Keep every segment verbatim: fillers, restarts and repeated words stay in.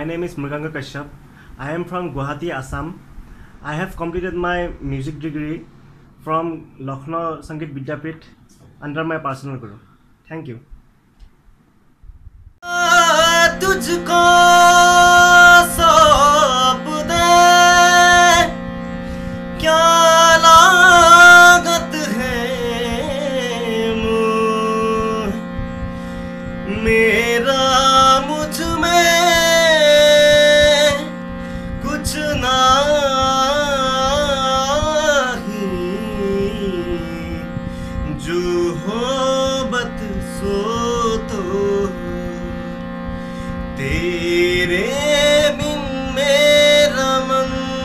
my name is Mruganga Kashyap. I am from Guwahati, Assam. I have completed my music degree from Lucknow Sangeet Vidyapith under my personal guru. Thank you. तुझको सौंप दे क्या लागत है मुँह मेरा मुझ में कुछ नहीं जो हो बत सो तो तेरे बिन मेरा मन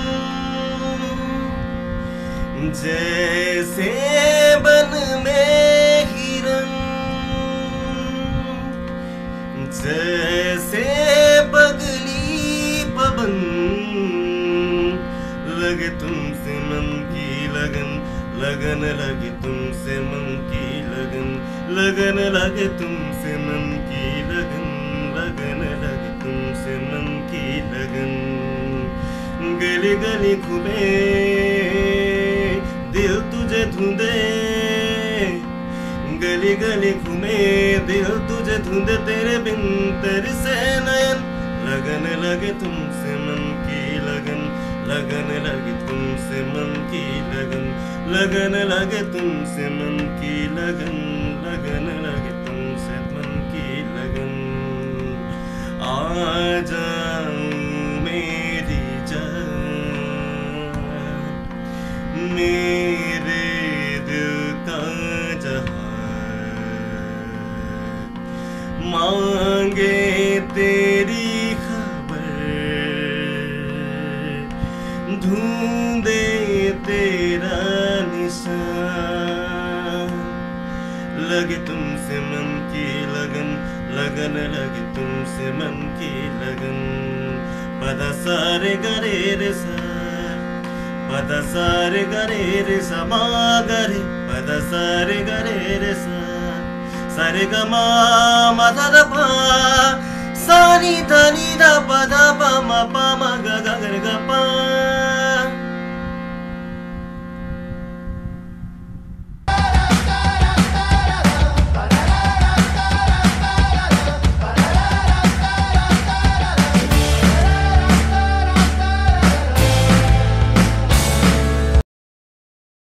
जैसे बन में हिरन जैसे पगली पवन लगे तुमसे मन की लगन लगन लगे तुमसे मन की लगन लगन लगे तुमसे मन की लगन लगन लगे तुमसे मन की लगन गली गली घूमे दिल तुझे ढूंढे गली गली घूमे दिल तुझे ढूंढे तेरे बिन तेरे से नयन लगन लगे तुमसे मन की लगन लगन लगे तुमसे मन की लगन लगन लगे तुमसे मन की लगन लगन लगे तुमसे मन की लगन आ जाऊं मेरी जान मेरे दिल का जहां मांगे तेरी खबर ढूंढे तेरा निशान लगे तुमसे मन की लगन लगन लगे तुमसे मन की लगन पदा सारे गरे रे सा पदा सारे गरे रे सा मा गरे पदा सारे गरे रे सा सारे ग मा मा धा धा पा सा नी धा नी धा पा धा पा मा पा मा ग ग ग रे ग पा